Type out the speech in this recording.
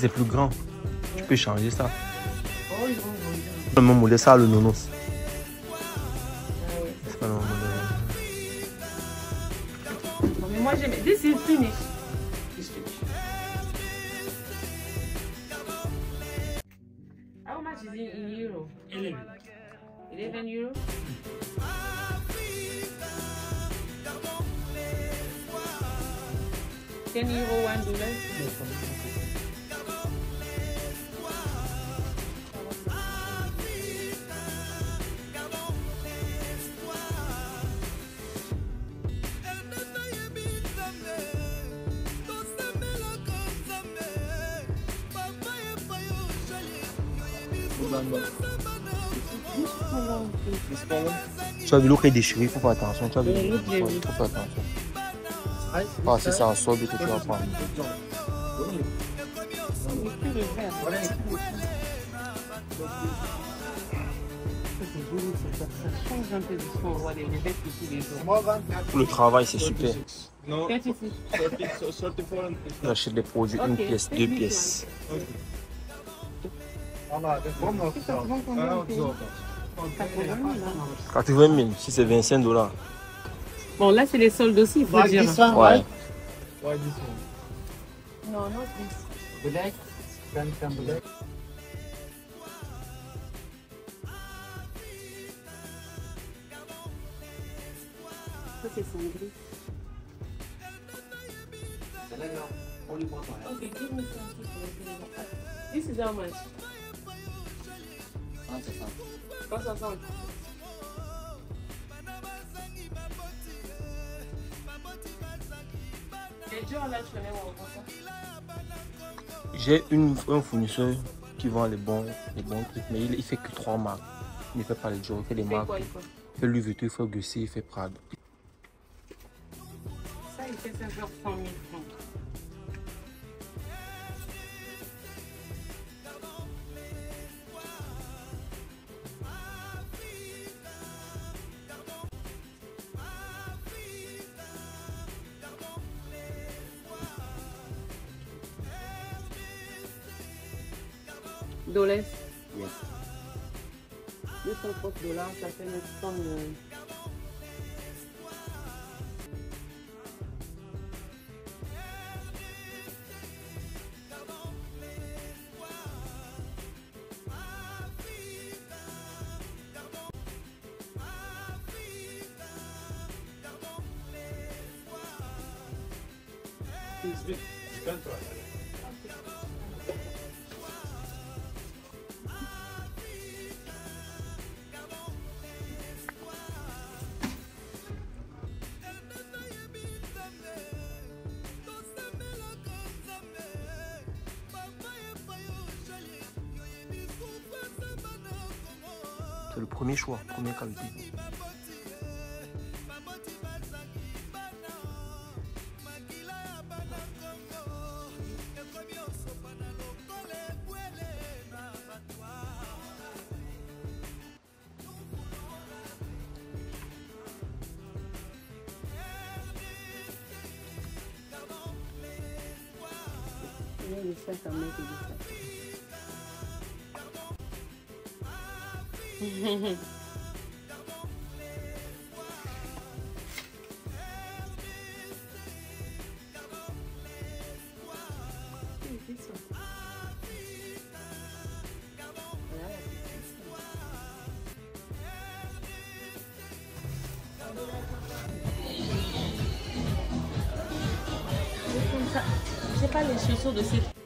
c'est plus grand, tu peux changer ça. Oh, ils vont grandir. Le même modèle, ça, le nonos. Ah ouais. C'est pas le même modèle. Bon, mais moi, j'aime. This is finished. How much is it in euro? 11 euros? 10 euro, $1? Tu as vu l'eau qui est déchirée, il faut faire attention. Tu as vu l'eau, il faut faire attention. Ah, si c'est en solde que tu vas prendre. Pour le travail, c'est super. J'achète des produits, une pièce, deux pièces. 80 000, si c'est 25 $. Bon, là, c'est les soldes aussi, il faut dire. Ouais. Non, non, Black, some black. ça, c'est son gris. Okay, give me some. This is how much? 160. J'ai un fournisseur qui vend les bons trucs, mais il fait que 3 marques. Il ne fait pas les jours, il fait des marques. Il fait Louis Vuitton, il fait Gucci, il fait Prada. Ça, il fait 5 heures 100 000 francs. $. Yes. 230 $, ça fait 900 000. C'est le premier choix, première qualité. J'ai pas les chaussures de cette